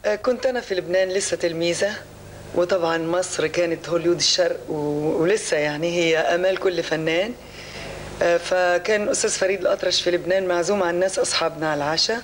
كنت أنا في لبنان لسه تلميذة، وطبعا مصر كانت هوليود الشرق ولسه يعني هي أمال كل فنان. فكان أستاذ فريد الأطرش في لبنان معزوم على الناس أصحابنا على العشاء،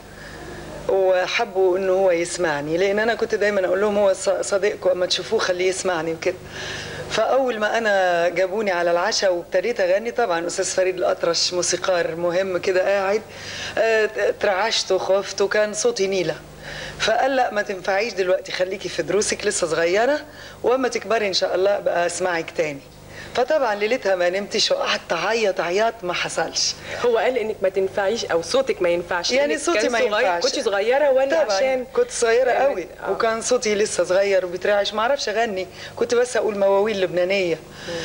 وحبوا إنه هو يسمعني، لأن أنا كنت دايما أقول لهم هو صديقكم أما تشوفوه خليه يسمعني وكده. فأول ما أنا جابوني على العشاء وابتديت أغني، طبعا أستاذ فريد الأطرش موسيقار مهم كده قاعد، ترعشت وخفت وكان صوتي نيلة. فقال لا ما تنفعيش دلوقتي، خليكي في دروسك لسه صغيرة، واما تكبري ان شاء الله بقى اسمعك تاني. فطبعا ليلتها ما نمتش وقعدت اعيط عياط ما حصلش. هو قال انك ما تنفعيش او صوتك ما ينفعش؟ يعني صوتي ما ينفعش. كنت صغيرة ولا طبعا عشان كنت صغيرة قوي وكان صوتي لسه صغير وبيترعش، ما اعرفش اغني، كنت بس اقول مواويل لبنانية.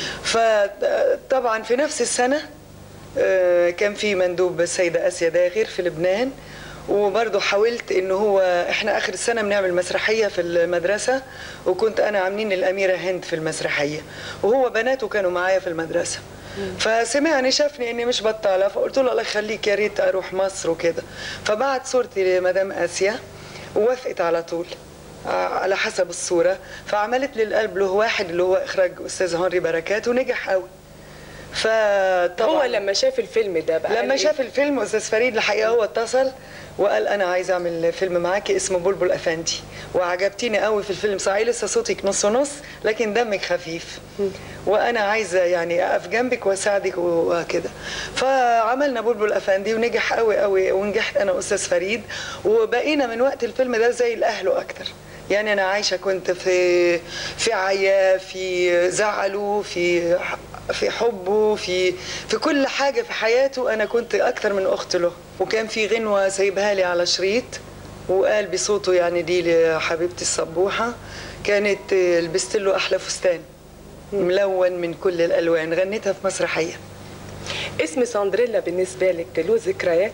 فطبعا في نفس السنة كان في مندوب السيدة آسيا داغر في لبنان، وبرضه حاولت انه هو احنا اخر السنه بنعمل مسرحيه في المدرسه، وكنت انا عاملين الاميره هند في المسرحيه، وهو بناته كانوا معايا في المدرسه. فسمعني شافني اني مش بطاله، فقلت له الله يخليك يا ريت اروح مصر وكده. فبعت صورتي لمدام آسيا ووافقت على طول على حسب الصوره، فعملت لي القلب له واحد اللي هو اخراج استاذ هنري بركات، ونجح قوي. فطبعا هو لما شاف الفيلم ده بقى، لما شاف الفيلم استاذ فريد الحقيقه هو اتصل وقال انا عايز اعمل فيلم معاكي اسمه بلبل افندي، وعجبتيني قوي في الفيلم، صحيح لسه صوتك نص نص لكن دمك خفيف، وانا عايزه يعني اقف جنبك واساعدك وكده. فعملنا بلبل افندي ونجح قوي قوي، ونجحت انا واستاذ فريد، وبقينا من وقت الفيلم ده زي الاهل واكتر. يعني انا عايشه كنت في عيا، في زعله، في حبه، في كل حاجه في حياته، انا كنت اكتر من اخت له. وكان في غنوه سايبها لي على شريط وقال بصوته يعني دي لحبيبتي الصبوحه، كانت لبست له احلى فستان ملون من كل الالوان، غنيتها في مسرحيه. اسم سندريلا بالنسبه لك له ذكريات؟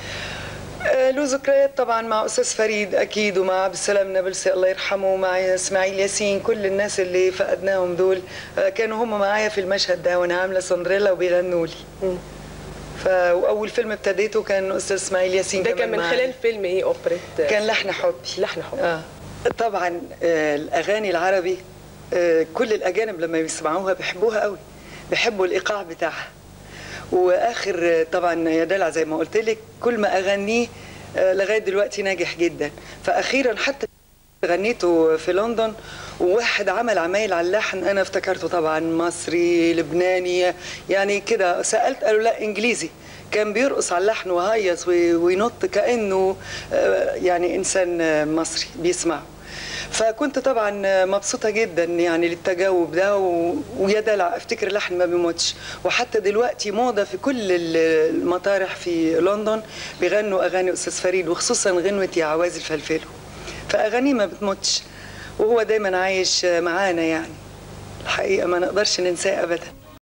له ذكريات طبعا مع استاذ فريد اكيد، ومع عبد السلام نابلسي الله يرحمه، ومع اسماعيل ياسين، كل الناس اللي فقدناهم دول كانوا هم معايا في المشهد ده وانا عامله سندريلا وبيغنوا لي. واول فيلم ابتديته كان استاذ اسماعيل ياسين. ده كان من خلال فيلم ايه؟ اوبريت؟ كان لحن حبي. لحن حبي. طبعا الاغاني العربي كل الاجانب لما بيسمعوها بيحبوها قوي، بيحبوا الايقاع بتاعها. واخر طبعا يا دلع زي ما قلت لك كل ما اغنيه لغايه دلوقتي ناجح جدا. فاخيرا حتى غنيته في لندن، وواحد عمل عمايل على اللحن انا افتكرته طبعا مصري لبناني يعني كده، سالت قالوا لا انجليزي، كان بيرقص على اللحن وهيص وينط كانه يعني انسان مصري بيسمعه. فكنت طبعا مبسوطه جدا يعني للتجاوب ده، ويا دلع افتكر اللحن ما بيموتش، وحتى دلوقتي موضه في كل المطارح في لندن بيغنوا اغاني استاذ فريد، وخصوصا غنوه يا عوازي الفلفلو، فاغانيه ما بتموتش، وهو دايما عايش معانا يعني، الحقيقه ما نقدرش ننساه ابدا.